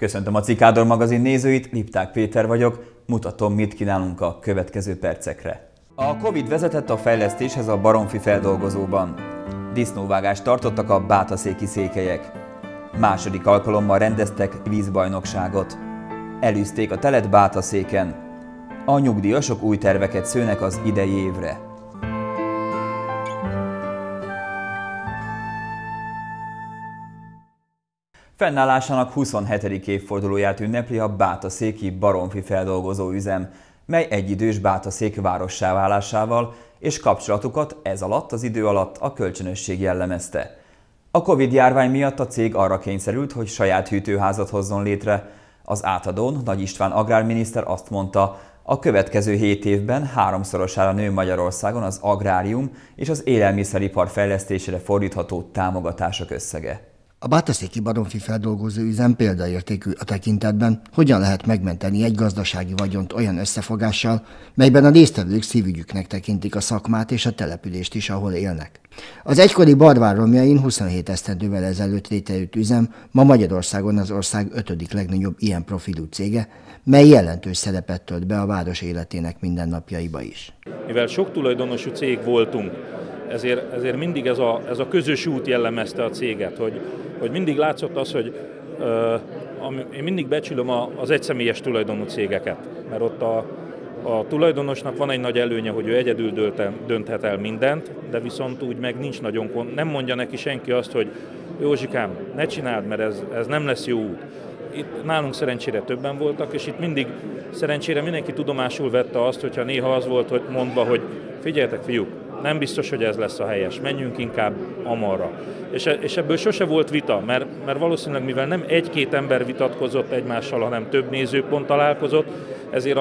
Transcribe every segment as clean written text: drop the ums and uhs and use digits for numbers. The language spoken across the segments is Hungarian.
Köszöntöm a Cikádor magazin nézőit, Lipták Péter vagyok, mutatom, mit kínálunk a következő percekre. A Covid vezetett a fejlesztéshez a baromfi feldolgozóban. Disznóvágást tartottak a bátaszéki székelyek. Második alkalommal rendeztek vízbajnokságot. Elűzték a telet Bátaszéken. A nyugdíjasok új terveket szőnek az idei évre. Fennállásának 27. évfordulóját ünnepli a bátaszéki baromfi feldolgozó üzem, mely egyidős Bátaszék várossá válásával és kapcsolatukat ez alatt az idő alatt a kölcsönösség jellemezte. A Covid-járvány miatt a cég arra kényszerült, hogy saját hűtőházat hozzon létre. Az átadón Nagy István agrárminiszter azt mondta, a következő 7 évben 3-szorosára nő Magyarországon az agrárium és az élelmiszeripar fejlesztésére fordítható támogatások összege. A bátaszéki baromfi feldolgozó üzem példaértékű a tekintetben, hogyan lehet megmenteni egy gazdasági vagyont olyan összefogással, melyben a résztvevők szívügyüknek tekintik a szakmát és a települést is, ahol élnek. Az egykori Barvár romjain 27 esztendővel ezelőtt létrejött üzem ma Magyarországon az ország 5. legnagyobb ilyen profilú cége, mely jelentős szerepet tölt be a város életének mindennapjaiba is. Mivel sok tulajdonosú cég voltunk, ezért mindig ez a közös út jellemezte a céget, hogy mindig látszott az, hogy én mindig becsülöm az egyszemélyes tulajdonú cégeket, mert ott a tulajdonosnak van egy nagy előnye, hogy ő egyedül dönthet el mindent, de viszont úgy meg nincs nagyon, nem mondja neki senki azt, hogy Józsikám, ne csináld, mert ez nem lesz jó út. Itt nálunk szerencsére többen voltak, és itt mindig szerencsére mindenki tudomásul vette azt, hogyha néha az volt, hogy mondva, hogy figyeljetek fiúk, nem biztos, hogy ez lesz a helyes, menjünk inkább amarra. És ebből sose volt vita, mert valószínűleg mivel nem egy-két ember vitatkozott egymással, hanem több nézőpont találkozott, ezért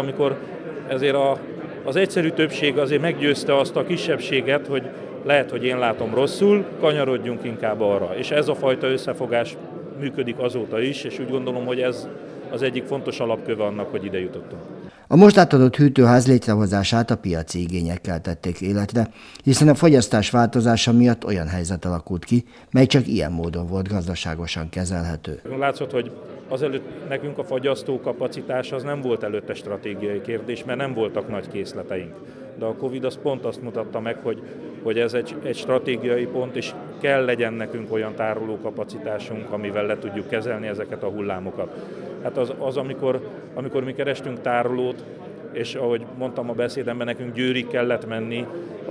az egyszerű többség azért meggyőzte azt a kisebbséget, hogy lehet, hogy én látom rosszul, kanyarodjunk inkább arra. És ez a fajta összefogás működik azóta is, és úgy gondolom, hogy ez az egyik fontos alapköve annak, hogy ide jutottunk. A most átadott hűtőház létrehozását a piaci igényekkel tették életre, hiszen a fogyasztás változása miatt olyan helyzet alakult ki, mely csak ilyen módon volt gazdaságosan kezelhető. Látszott, hogy azelőtt nekünk a fogyasztókapacitás az nem volt előtte stratégiai kérdés, mert nem voltak nagy készleteink. De a Covid az pont azt mutatta meg, hogy ez egy stratégiai pont, és kell legyen nekünk olyan tárolókapacitásunk, amivel le tudjuk kezelni ezeket a hullámokat. Hát amikor mi kerestünk tárolót, és ahogy mondtam a beszédemben, nekünk Győrig kellett menni,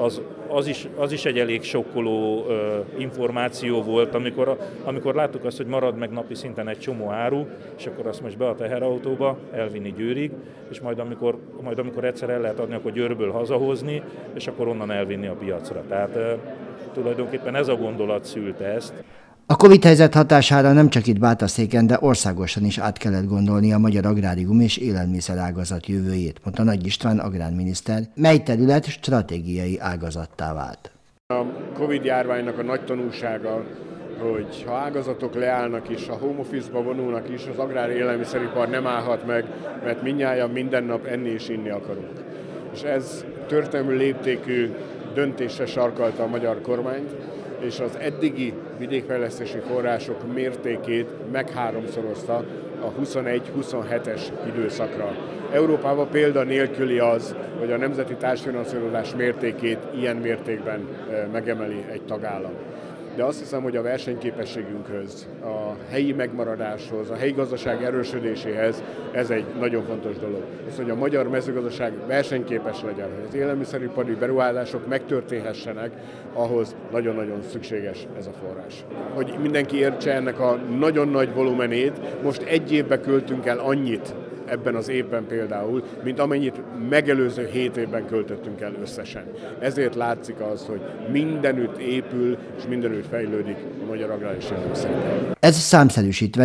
az is egy elég sokkoló információ volt, amikor láttuk azt, hogy marad meg napi szinten egy csomó áru, és akkor azt most be a teherautóba, elvinni Győrig, és majd amikor egyszer el lehet adni, akkor Győrből hazahozni, és akkor onnan elvinni a piacra. Tehát tulajdonképpen ez a gondolat szülte ezt. A Covid-helyzet hatására nem csak itt Bátaszéken, de országosan is át kellett gondolni a magyar agrárium és élelmiszerágazat jövőjét, mondta Nagy István agrárminiszter, mely terület stratégiai ágazattá vált. A Covid-járványnak a nagy tanulsága, hogy ha ágazatok leállnak is, a home office-ba vonulnak is, az agrár élelmiszeripar nem állhat meg, mert mindnyájan minden nap enni és inni akarunk. És ez történelmi léptékű döntésre sarkalta a magyar kormányt, és az eddigi vidékfejlesztési források mértékét megháromszorozta a 21-27-es időszakra. Európában példa nélküli az, hogy a nemzeti társfinanszírozás mértékét ilyen mértékben megemeli egy tagállam. De azt hiszem, hogy a versenyképességünkhöz, a helyi megmaradáshoz, a helyi gazdaság erősödéséhez ez egy nagyon fontos dolog. Az, hogy a magyar mezőgazdaság versenyképes legyen, hogy az élelmiszeripari beruházások megtörténhessenek, ahhoz nagyon-nagyon szükséges ez a forrás. Hogy mindenki értse ennek a nagyon nagy volumenét, most egy évbe költünk el annyit, ebben az évben például, mint amennyit megelőző 7 évben költöttünk el összesen. Ezért látszik az, hogy mindenütt épül és mindenütt fejlődik a magyar agrárius élelmiszeripar. Ez számszerűsítve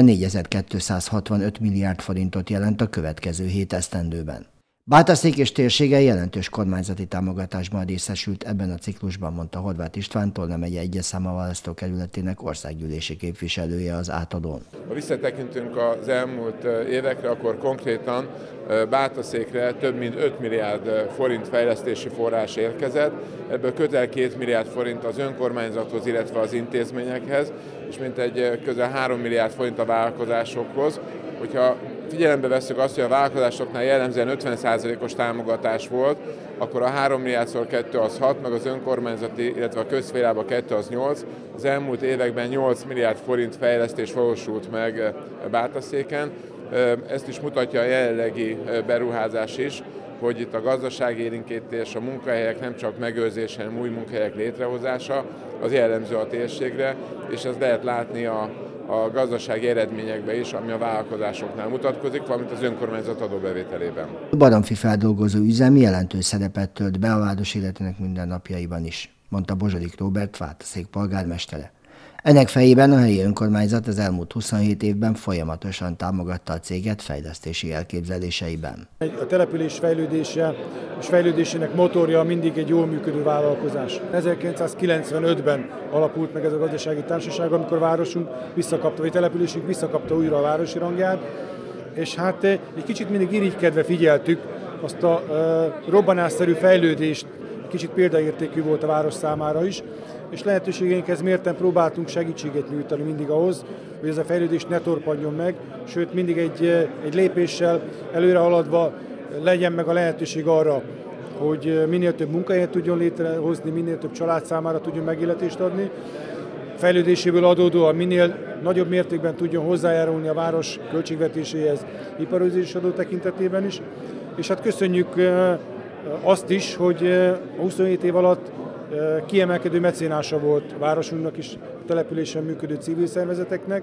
4265 milliárd forintot jelent a következő 7 esztendőben. Bátaszék és térsége jelentős kormányzati támogatásban részesült ebben a ciklusban, mondta Horváth István, Tolna megye egyes számú választókerületének országgyűlési képviselője az átadón. Ha visszatekintünk az elmúlt évekre, akkor konkrétan Bátaszékre több mint 5 milliárd forint fejlesztési forrás érkezett, ebből közel 2 milliárd forint az önkormányzathoz, illetve az intézményekhez, és mintegy közel 3 milliárd forint a vállalkozásokhoz. Hogyha figyelembe vesszük azt, hogy a vállalkozásoknál jellemzően 50%-os támogatás volt, akkor a 3 milliárdszor 2 az 6, meg az önkormányzati, illetve a közszférában 2 az 8. Az elmúlt években 8 milliárd forint fejlesztés valósult meg Bátaszéken. Ezt is mutatja a jelenlegi beruházás is, hogy itt a gazdaságélénkítés, a munkahelyek nem csak megőrzése, hanem új munkahelyek létrehozása, az jellemző a térségre, és ezt lehet látni a gazdasági eredményekben is, ami a vállalkozásoknál mutatkozik, valamint az önkormányzat adóbevételében. A baromfi feldolgozó üzem jelentős szerepet tölt be a város életének mindennapjaiban is, mondta Bozsodik Róbert Bátaszék polgármestere. Ennek fejében a helyi önkormányzat az elmúlt 27 évben folyamatosan támogatta a céget fejlesztési elképzeléseiben. A település fejlődése és fejlődésének motorja mindig egy jól működő vállalkozás. 1995-ben alapult meg ez a gazdasági társaság, amikor a városunk visszakapta, vagy a településünk visszakapta újra a városi rangját, és hát egy kicsit mindig irigykedve figyeltük azt a robbanásszerű fejlődést, kicsit példaértékű volt a város számára is, és lehetőségeinkhez mérten próbáltunk segítséget nyújtani mindig ahhoz, hogy ez a fejlődés ne torpanjon meg, sőt mindig egy lépéssel előre haladva legyen meg a lehetőség arra, hogy minél több munkahelyet tudjon létrehozni, minél több család számára tudjon megélhetést adni, fejlődéséből adódóan minél nagyobb mértékben tudjon hozzájárulni a város költségvetéséhez iparosítási adó tekintetében is. És hát köszönjük azt is, hogy a 27 év alatt kiemelkedő mecénása volt a városunknak is, a településen működő civil szervezeteknek.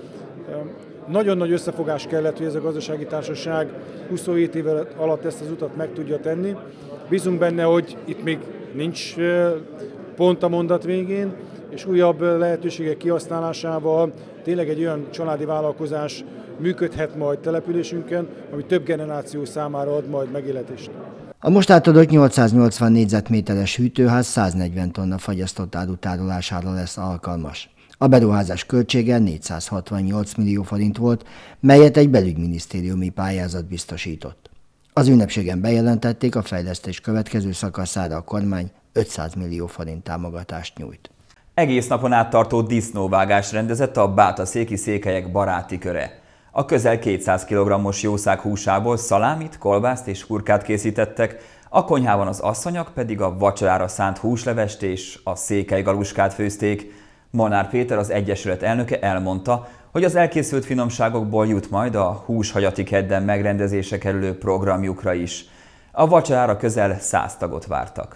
Nagyon nagy összefogás kellett, hogy ez a gazdasági társaság 27 év alatt ezt az utat meg tudja tenni. Bízunk benne, hogy itt még nincs pont a mondat végén, és újabb lehetőségek kihasználásával tényleg egy olyan családi vállalkozás működhet majd településünken, ami több generáció számára ad majd megélhetést. A most átadott 880 négyzetméteres hűtőház 140 tonna fagyasztott áru tárolására lesz alkalmas. A beruházás költsége 468 millió forint volt, melyet egy belügyminisztériumi pályázat biztosított. Az ünnepségen bejelentették, a fejlesztés következő szakaszára a kormány 500 millió forint támogatást nyújt. Egész napon át tartó disznóvágás rendezett a bátaszéki székelyek baráti köre. A közel 200 kg-os jószág húsából szalámit, kolbászt és hurkát készítettek, a konyhában az asszonyok pedig a vacsorára szánt húslevest és a székelygaluskát főzték. Molnár Péter, az Egyesület elnöke elmondta, hogy az elkészült finomságokból jut majd a húshajati kedden megrendezésre kerülő programjukra is. A vacsorára közel 100 tagot vártak.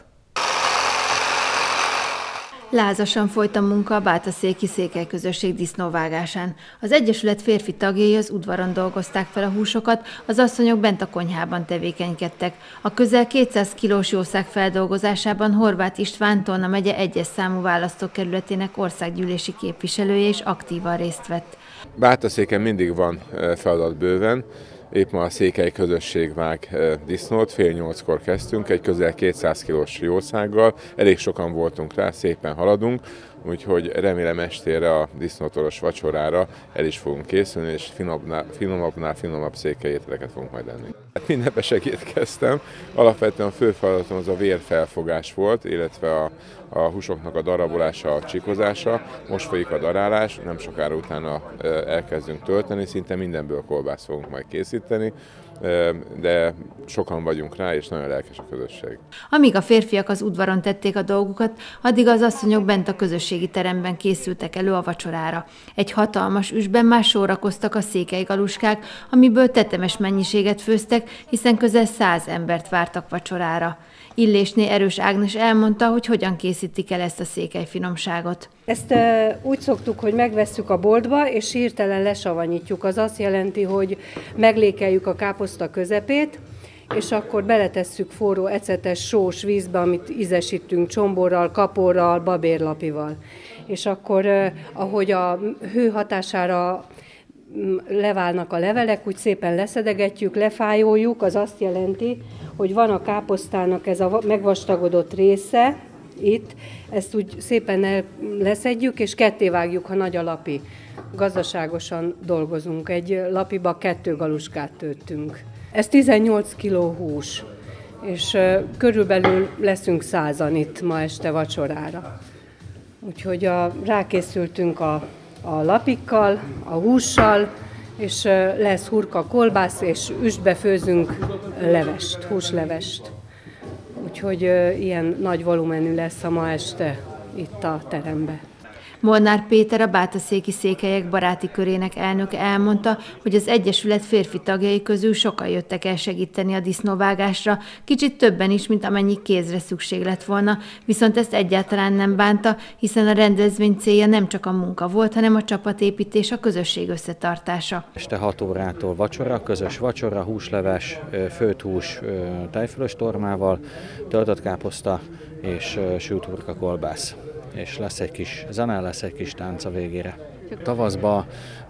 Lázasan folyt a munka a bátaszéki székelyközösség disznóvágásán. Az Egyesület férfi tagjai az udvaron dolgozták fel a húsokat, az asszonyok bent a konyhában tevékenykedtek. A közel 200 kilós jószág feldolgozásában Horváth István, Tolna megye 1-es számú választókerületének országgyűlési képviselője is aktívan részt vett. Bátaszéken mindig van feladat bőven. Épp ma a székely közösség vág disznót, fél 8-kor kezdtünk, egy közel 200 kilós jószággal, elég sokan voltunk rá, szépen haladunk, úgyhogy remélem estére a disznótoros vacsorára el is fogunk készülni, és finomabb székely ételeket fogunk majd enni. Mindennapesek étkeztem, alapvetően a fő feladatom az a vérfelfogás volt, illetve a húsoknak a darabolása, a csikozása. Most folyik a darálás, nem sokára utána elkezdünk tölteni, szinte mindenből kolbászt fogunk majd készíteni, de sokan vagyunk rá, és nagyon lelkes a közösség. Amíg a férfiak az udvaron tették a dolgukat, addig az asszonyok bent a közösségi teremben készültek elő a vacsorára. Egy hatalmas üsben már sorakoztak a székelygaluskák, amiből tetemes mennyiséget főztek, hiszen közel 100 embert vártak vacsorára. Illésné Erős Ágnes elmondta, hogy hogyan készítik el ezt a székely finomságot. Ezt úgy szoktuk, hogy megvesszük a boltba, és hirtelen lesavanyítjuk. Az azt jelenti, hogy meglékeljük a káposzta közepét, és akkor beletesszük forró ecetes sós vízbe, amit ízesítünk csomborral, kaporral, babérlapival. És akkor, ahogy a hő hatására leválnak a levelek, úgy szépen leszedegetjük, lefájoljuk, az azt jelenti, hogy van a káposztának ez a megvastagodott része, itt, ezt úgy szépen leszedjük, és ketté vágjuk, ha nagy a lapi. Gazdaságosan dolgozunk, egy lapiba 2 galuskát töltünk. Ez 18 kiló hús, és körülbelül leszünk 100-an itt ma este vacsorára. Úgyhogy rákészültünk a lapikkal, a hússal, és lesz hurka kolbász, és üstbe főzünk levest, húslevest. Úgyhogy ilyen nagy volumenű lesz a ma este itt a teremben. Molnár Péter, a Bátaszéki Székelyek Baráti Körének elnöke elmondta, hogy az Egyesület férfi tagjai közül sokan jöttek el segíteni a disznóvágásra, kicsit többen is, mint amennyi kézre szükség lett volna, viszont ezt egyáltalán nem bánta, hiszen a rendezvény célja nem csak a munka volt, hanem a csapatépítés, a közösség összetartása. Este 6 órától vacsora, közös vacsora, húsleves, főtt hús tejfölös tormával, töltött káposzta és sült hurka kolbász. És lesz egy kis zene, lesz egy kis tánc a végére. Tavaszba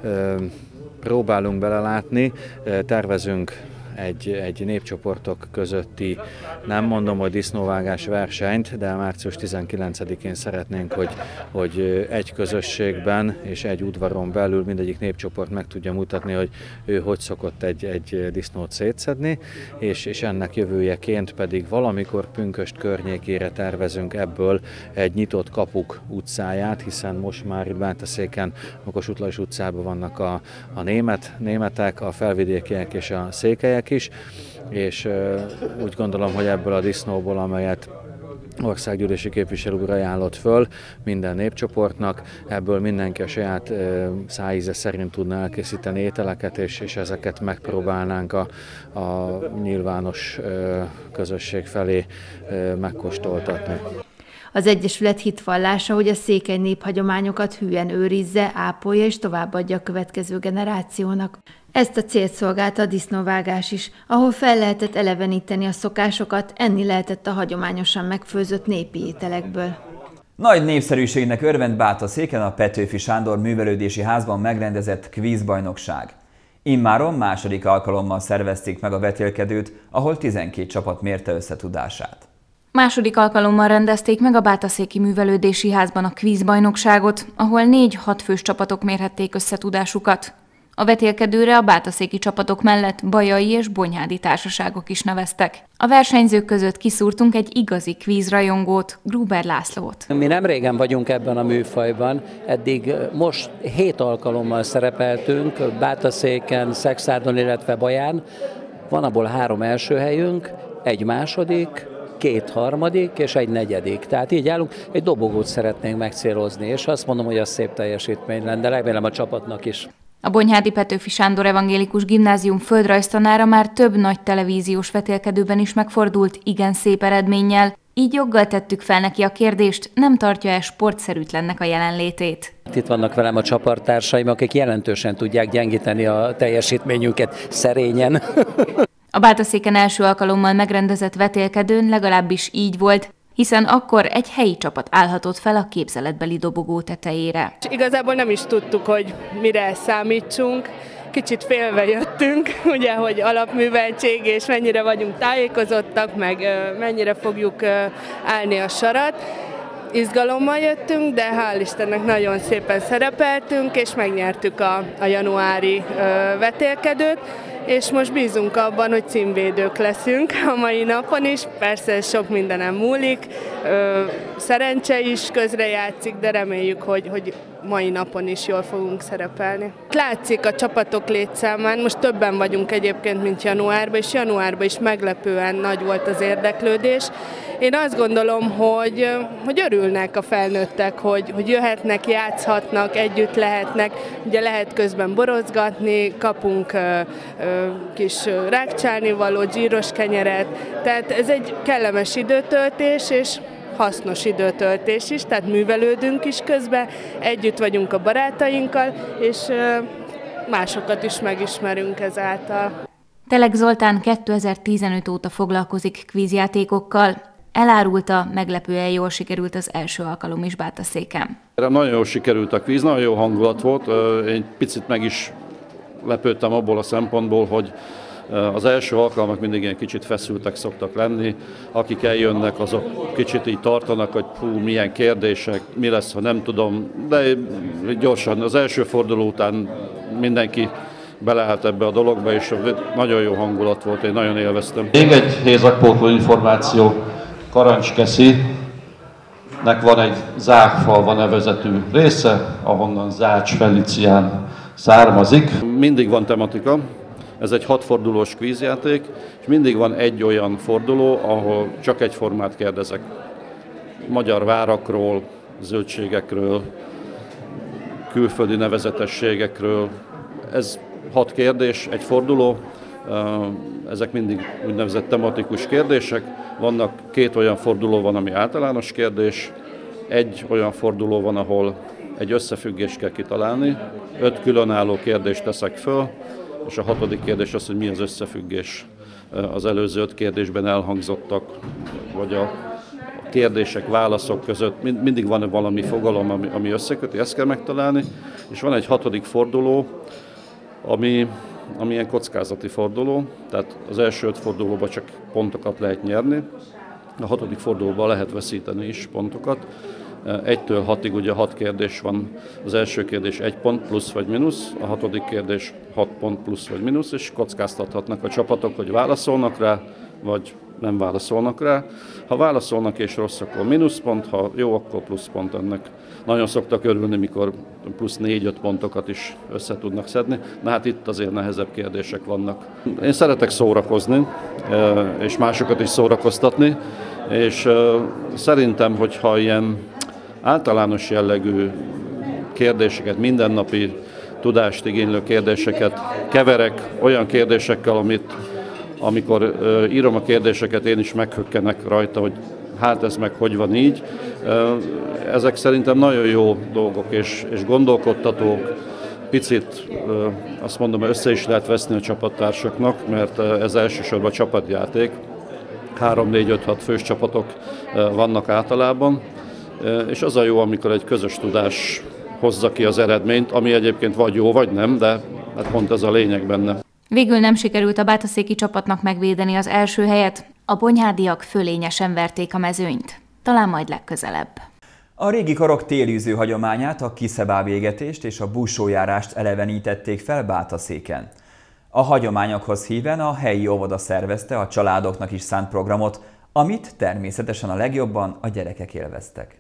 próbálunk belelátni, tervezünk egy népcsoportok közötti, nem mondom, hogy disznóvágás versenyt, de március 19-én szeretnénk, hogy egy közösségben és egy udvaron belül mindegyik népcsoport meg tudja mutatni, hogy ő hogy szokott egy disznót szétszedni, és ennek jövőjeként pedig valamikor Pünkösd környékére tervezünk ebből egy nyitott kapuk utcáját, hiszen most már itt Bátaszéken, a Kossuth Lajos utcában vannak a németek, a felvidékiek és a székelyek is, és úgy gondolom, hogy ebből a disznóból, amelyet országgyűlési képviselő úr ajánlott föl minden népcsoportnak, ebből mindenki a saját szájíze szerint tudna elkészíteni ételeket, és ezeket megpróbálnánk a nyilvános közösség felé megkóstoltatni. Az Egyesület hitvallása, hogy a székely néphagyományokat hűen őrizze, ápolja és továbbadja a következő generációnak. Ezt a célt szolgálta a disznóvágás is, ahol fel lehetett eleveníteni a szokásokat, enni lehetett a hagyományosan megfőzött népi ételekből. Nagy népszerűségnek örvend Bátaszéken a Petőfi Sándor Művelődési Házban megrendezett kvízbajnokság. Immáron második alkalommal szervezték meg a vetélkedőt, ahol 12 csapat mérte összetudását. Második alkalommal rendezték meg a Bátaszéki Művelődési Házban a kvízbajnokságot, ahol 4-6 fős csapatok mérhették összetudásukat. A vetélkedőre a bátaszéki csapatok mellett bajai és bonyhádi társaságok is neveztek. A versenyzők között kiszúrtunk egy igazi kvízrajongót, Gruber Lászlót. Mi nem régen vagyunk ebben a műfajban, eddig most 7 alkalommal szerepeltünk Bátaszéken, Szexárdon, illetve Baján. Van abból 3 első helyünk, 1 második, 2 harmadik és 1 negyedik. Tehát így állunk, egy dobogót szeretnénk megcélozni, és azt mondom, hogy az szép teljesítmény lenne, de remélem a csapatnak is. A Bonyhádi Petőfi Sándor Evangélikus Gimnázium földrajztanára már több nagy televíziós vetélkedőben is megfordult igen szép eredménnyel, így joggal tettük fel neki a kérdést, nem tartja-e sportszerűtlennek a jelenlétét. Itt vannak velem a csapattársaim, akik jelentősen tudják gyengíteni a teljesítményünket szerényen. A Bátaszéken első alkalommal megrendezett vetélkedőn legalábbis így volt, hiszen akkor egy helyi csapat állhatott fel a képzeletbeli dobogó tetejére. Igazából nem is tudtuk, hogy mire számítsunk. Kicsit félve jöttünk, ugye, hogy alapműveltség és mennyire vagyunk tájékozottak, meg mennyire fogjuk állni a sarat. Izgalommal jöttünk, de hál' Istennek nagyon szépen szerepeltünk, és megnyertük a januári vetélkedőt, és most bízunk abban, hogy címvédők leszünk a mai napon is. Persze sok mindenem múlik, szerencse is közrejátszik, de reméljük, hogy mai napon is jól fogunk szerepelni. Látszik a csapatok létszámán, most többen vagyunk egyébként, mint januárban, és januárban is meglepően nagy volt az érdeklődés. Én azt gondolom, hogy örülnek a felnőttek, hogy jöhetnek, játszhatnak, együtt lehetnek, ugye lehet közben borozgatni, kapunk kis rákcsálnivaló, gyíros kenyeret, tehát ez egy kellemes időtöltés, és hasznos időtöltés is, tehát művelődünk is közben, együtt vagyunk a barátainkkal, és másokat is megismerünk ezáltal. Telek Zoltán 2015 óta foglalkozik kvízjátékokkal. Elárulta, meglepően jól sikerült az első alkalom is Bátaszéken. Nagyon jól sikerült a kvíz, nagyon jó hangulat volt. Én picit meg is lepődtem abból a szempontból, hogy az első alkalmak mindig ilyen kicsit feszültek szoktak lenni. Akik eljönnek, azok kicsit így tartanak, hogy milyen kérdések, mi lesz, ha nem tudom. De gyorsan az első forduló után mindenki beleállt ebbe a dologba, és nagyon jó hangulat volt, én nagyon élveztem. Még egy hézagpótló információ. Karancskeszinek van egy Zágfalva nevezetű része, ahonnan Zács Felicián származik. Mindig van tematika, ez egy 6 fordulós kvízjáték, és mindig van egy olyan forduló, ahol csak egyformát kérdezek. Magyar várakról, zöldségekről, külföldi nevezetességekről. Ez 6 kérdés, egy forduló, ezek mindig úgynevezett tematikus kérdések. Vannak 2 olyan forduló van, ami általános kérdés, egy olyan forduló van, ahol egy összefüggést kell kitalálni, 5 különálló kérdést teszek föl, és a 6. kérdés az, hogy mi az összefüggés az előző 5 kérdésben elhangzottak, vagy a kérdések, válaszok között. Mindig van valami fogalom, ami összeköti, ezt kell megtalálni, és van egy 6. forduló, ami ilyen kockázati forduló, tehát az első 5 fordulóban csak pontokat lehet nyerni, a 6. fordulóban lehet veszíteni is pontokat. 1-től 6-ig ugye 6 kérdés van, az első kérdés 1 pont plusz vagy mínusz, a 6. kérdés 6 pont plusz vagy mínusz, és kockáztathatnak a csapatok, hogy válaszolnak rá, vagy nem válaszolnak rá. Ha válaszolnak és rossz, akkor mínuszpont, ha jó, akkor pluszpont ennek. Nagyon szoktak örülni, mikor plusz 4-5 pontokat is össze tudnak szedni, de hát itt azért nehezebb kérdések vannak. Én szeretek szórakozni, és másokat is szórakoztatni, és szerintem, hogyha ilyen általános jellegű kérdéseket, mindennapi tudást igénylő kérdéseket keverek olyan kérdésekkel, amikor írom a kérdéseket, én is meghökkenek rajta, hogy hát ez meg hogy van így. Ezek szerintem nagyon jó dolgok és gondolkodtatók. Picit azt mondom, össze is lehet veszni a csapattársaknak, mert ez elsősorban csapatjáték. 3-4-5-6 fős csapatok vannak általában, és az a jó, amikor egy közös tudás hozza ki az eredményt, ami egyébként vagy jó, vagy nem, de hát pont ez a lényeg benne. Végül nem sikerült a bátaszéki csapatnak megvédeni az első helyet, a bonyhádiak fölényesen verték a mezőnyt. Talán majd legközelebb. A régi karok télűző hagyományát, a kiszebávégetést és a buszójárást elevenítették fel Bátaszéken. A hagyományokhoz híven a helyi óvoda szervezte a családoknak is szánt programot, amit természetesen a legjobban a gyerekek élveztek.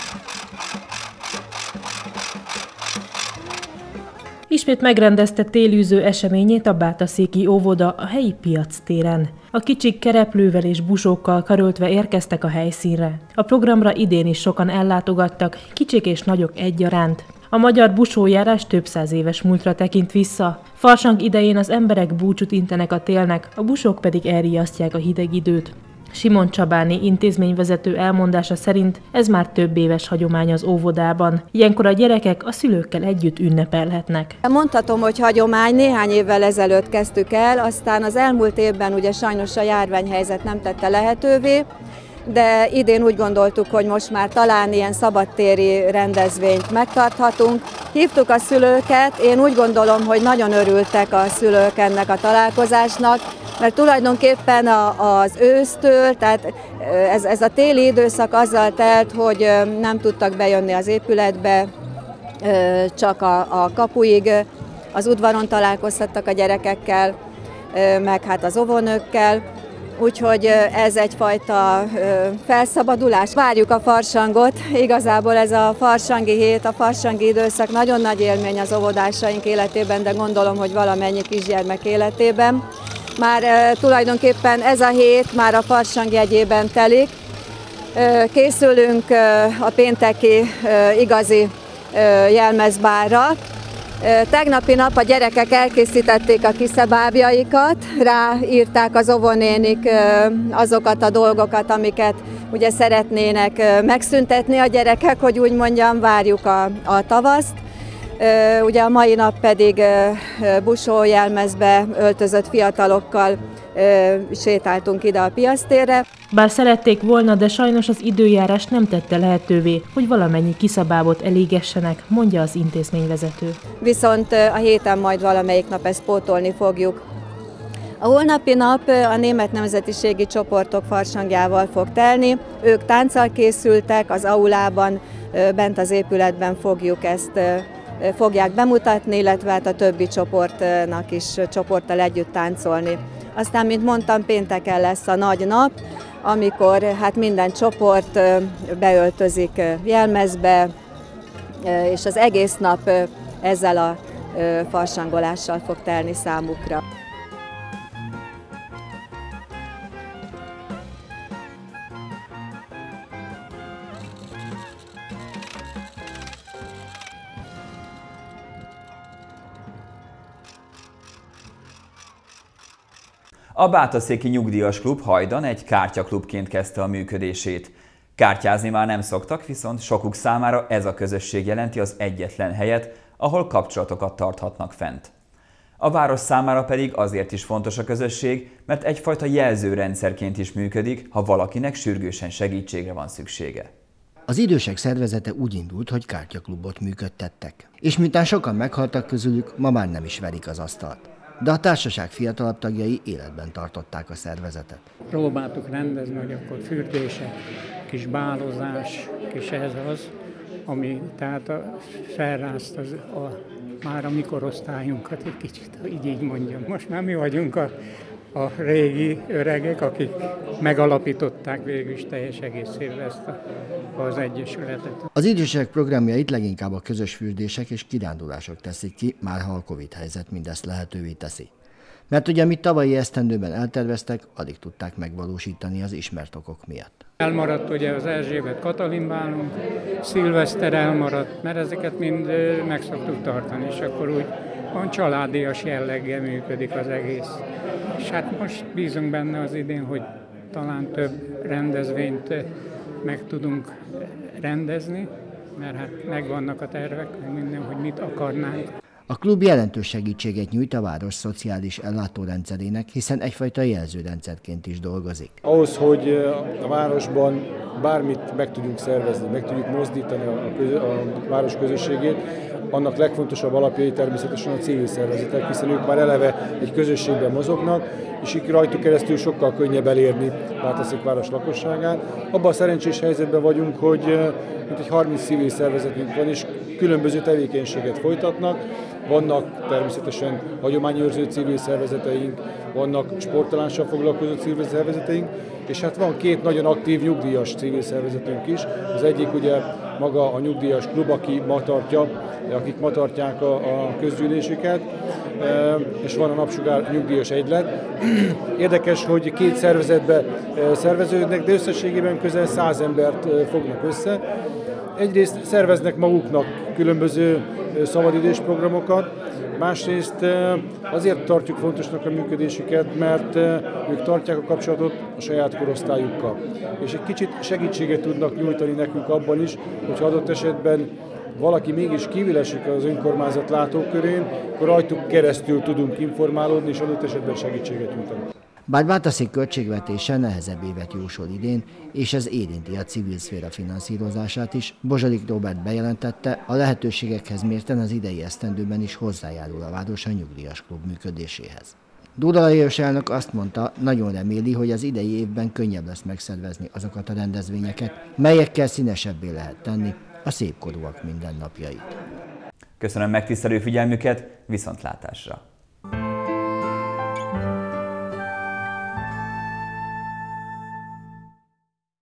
Ismét megrendezte télűző eseményét a bátaszéki óvoda a helyi piactéren. A kicsik kereplővel és busókkal karöltve érkeztek a helyszínre. A programra idén is sokan ellátogattak, kicsik és nagyok egyaránt. A magyar busójárás több 100 éves múltra tekint vissza. Farsang idején az emberek búcsút intenek a télnek, a busok pedig elriasztják a hideg időt. Simon Csabáni intézményvezető elmondása szerint ez már több éves hagyomány az óvodában. Ilyenkor a gyerekek a szülőkkel együtt ünnepelhetnek. Mondhatom, hogy hagyomány, néhány évvel ezelőtt kezdtük el, aztán az elmúlt évben ugye sajnos a járványhelyzet nem tette lehetővé, de idén úgy gondoltuk, hogy most már talán ilyen szabadtéri rendezvényt megtarthatunk. Hívtuk a szülőket, én úgy gondolom, hogy nagyon örültek a szülők ennek a találkozásnak, mert tulajdonképpen az ősztől, tehát ez a téli időszak azzal telt, hogy nem tudtak bejönni az épületbe, csak a kapuig, az udvaron találkozhattak a gyerekekkel, meg hát az óvónőkkel, úgyhogy ez egyfajta felszabadulás. Várjuk a farsangot, igazából ez a farsangi hét, a farsangi időszak nagyon nagy élmény az óvodásaink életében, de gondolom, hogy valamennyi kisgyermek életében. Már tulajdonképpen ez a hét már a farsang jegyében telik. Készülünk a pénteki igazi jelmezbárra. Tegnapi nap a gyerekek elkészítették a kiszebábjaikat, ráírták az óvónénik azokat a dolgokat, amiket ugye szeretnének megszüntetni a gyerekek, hogy úgy mondjam, várjuk a tavaszt. Ugye a mai nap pedig busó jelmezbe öltözött fiatalokkal sétáltunk ide a piactérre. Bár szerették volna, de sajnos az időjárás nem tette lehetővé, hogy valamennyi kiszabábot elégessenek, mondja az intézményvezető. Viszont a héten majd valamelyik nap ezt pótolni fogjuk. A holnapi nap a német nemzetiségi csoportok farsangjával fog telni. Ők tánccal készültek, az aulában, bent az épületben fogják bemutatni, illetve hát a többi csoporttal együtt táncolni. Aztán, mint mondtam, pénteken lesz a nagy nap, amikor hát minden csoport beöltözik jelmezbe, és az egész nap ezzel a farsangolással fog telni számukra. A Bátaszéki Nyugdíjas Klub hajdan egy kártyaklubként kezdte a működését. Kártyázni már nem szoktak, viszont sokuk számára ez a közösség jelenti az egyetlen helyet, ahol kapcsolatokat tarthatnak fent. A város számára pedig azért is fontos a közösség, mert egyfajta jelzőrendszerként is működik, ha valakinek sürgősen segítségre van szüksége. Az idősek szervezete úgy indult, hogy kártyaklubot működtettek. És miután sokan meghaltak közülük, ma már nem is verik az asztalt. De a társaság fiatalabb tagjai életben tartották a szervezetet. Próbáltuk rendezni, hogy akkor fürdése, kis bálozás, kis ez az, ami tehát felrázta már a mi korosztályunkat egy kicsit, így mondjam. Most már mi vagyunk a régi öregek, akik megalapították végül is teljes egészében ezt az egyesületet. Az idősek programjait leginkább a közös fürdések és kirándulások teszik ki, már ha a Covid helyzet mindezt lehetővé teszi. Mert ugye amit tavalyi esztendőben elterveztek, alig tudták megvalósítani az ismert okok miatt. Elmaradt ugye az Erzsébet Katalin bálunk, szilveszter elmaradt, mert ezeket mind meg szoktuk tartani, és akkor úgy van családias jelleggel működik az egész. És hát most bízunk benne az idén, hogy talán több rendezvényt meg tudunk rendezni, mert hát megvannak a tervek, minden, hogy mit akarnánk. A klub jelentős segítséget nyújt a város szociális ellátórendszerének, hiszen egyfajta jelzőrendszerként is dolgozik. Ahhoz, hogy a városban bármit meg tudjunk szervezni, meg tudjuk mozdítani a város közösségét, annak legfontosabb alapjai természetesen a civil szervezetek, hiszen ők már eleve egy közösségben mozognak, és így rajtuk keresztül sokkal könnyebb elérni Bátaszék város lakosságát. Abban a szerencsés helyzetben vagyunk, hogy egy 30 civil szervezetünk van, és különböző tevékenységet folytatnak. Vannak természetesen hagyományőrző civil szervezeteink, vannak sportolással foglalkozó civil szervezeteink, és hát van két nagyon aktív nyugdíjas civil szervezetünk is. Az egyik ugye maga a nyugdíjas klub, akik ma tartják a közgyűlésüket, és van a Napsugár nyugdíjas egylet. Érdekes, hogy két szervezetbe szerveződnek, de összességében közel 100 embert fognak össze. Egyrészt szerveznek maguknak különböző szabadidős programokat, másrészt azért tartjuk fontosnak a működésüket, mert ők tartják a kapcsolatot a saját korosztályukkal. És egy kicsit segítséget tudnak nyújtani nekünk abban is, hogyha adott esetben valaki mégis kívül esik az önkormányzat látókörén, akkor rajtuk keresztül tudunk informálódni, és adott esetben segítséget nyújtani. Bár Bátaszék költségvetése nehezebb évet jósol idén, és ez érinti a civil szféra finanszírozását is, Bozsalik Róbert bejelentette, a lehetőségekhez mérten az idei esztendőben is hozzájárul a város a nyugdíjas klub működéséhez. Dóda Lajos elnök azt mondta, nagyon reméli, hogy az idei évben könnyebb lesz megszervezni azokat a rendezvényeket, melyekkel színesebbé lehet tenni a szépkorúak mindennapjait. Köszönöm megtisztelő figyelmüket, viszontlátásra!